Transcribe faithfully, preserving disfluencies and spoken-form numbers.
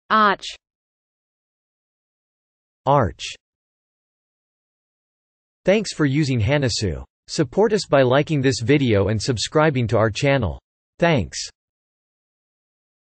Arch. Arch. Thanks for using Hanasu. Support us by liking this video and subscribing to our channel. Thanks.